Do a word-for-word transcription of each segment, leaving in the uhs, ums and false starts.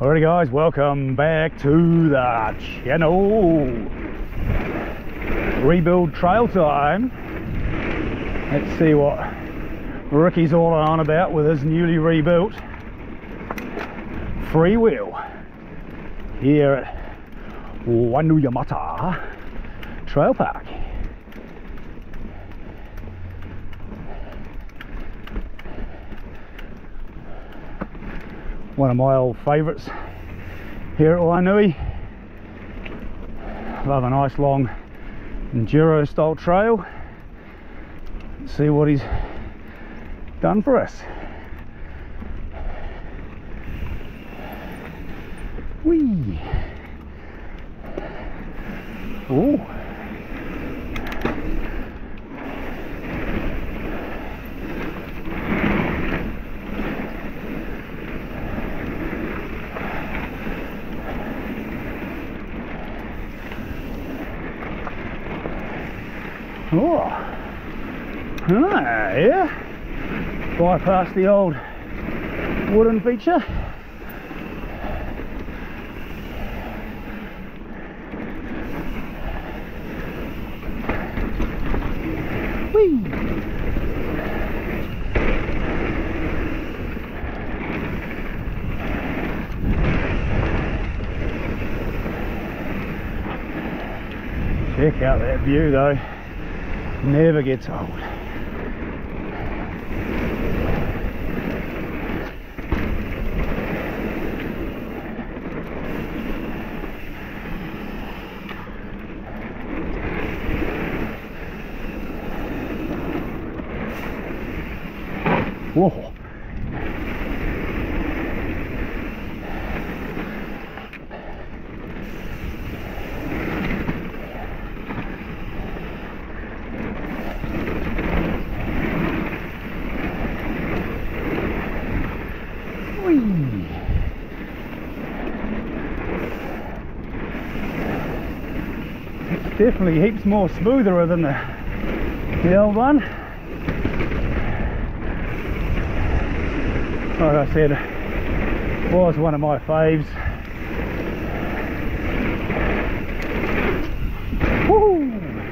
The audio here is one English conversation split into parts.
Alrighty guys, welcome back to the channel. Rebuild trail time. Let's see what Ricky's all on about with his newly rebuilt Freewheel here at Wainuiomata Trail Park. One of my old favourites here at Wainui. Love a nice long enduro style trail. Let's see what he's done for us. Whee! Ooh. Oh, ah, yeah, bypass the old wooden feature. Whee! Check out that view though. Never gets old. Whoa. It's definitely heaps more smoother than the, the old one. Like I said, was one of my faves. Woo!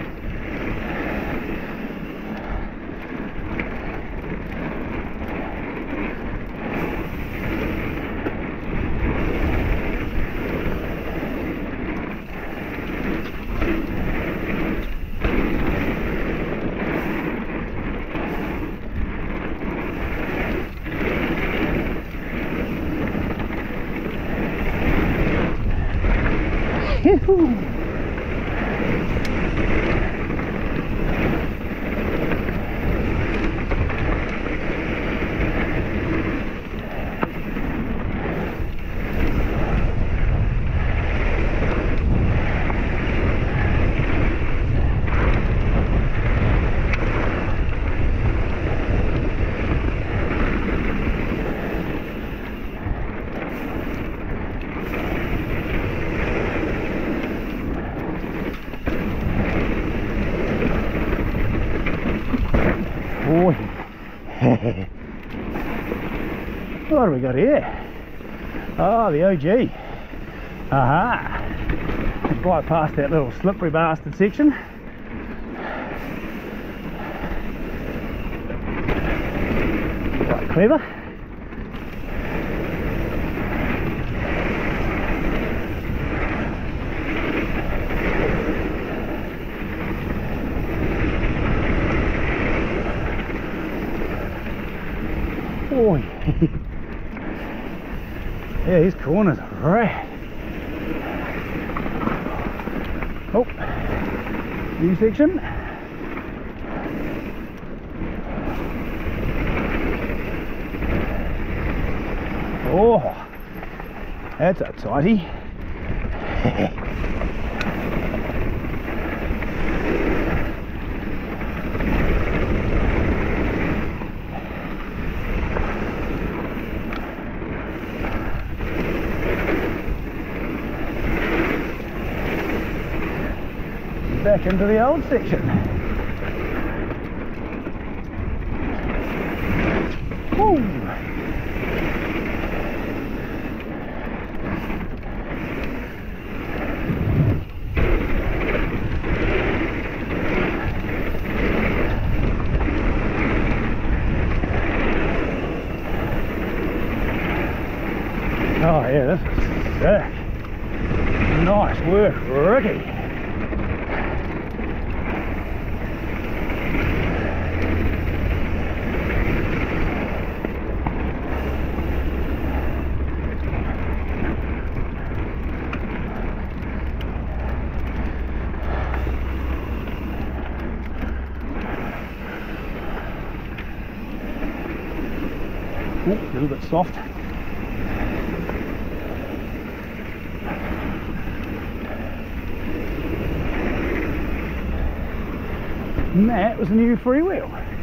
What have we got here? Oh, the O G. Aha! Right past that little slippery bastard section. Quite clever. Oh, yeah, his corners are rad. Oh, new section. Oh, that's a tighty. Back into the old section. Woo! Ricky. Ooh, a little bit soft. And that was a new Freewheel.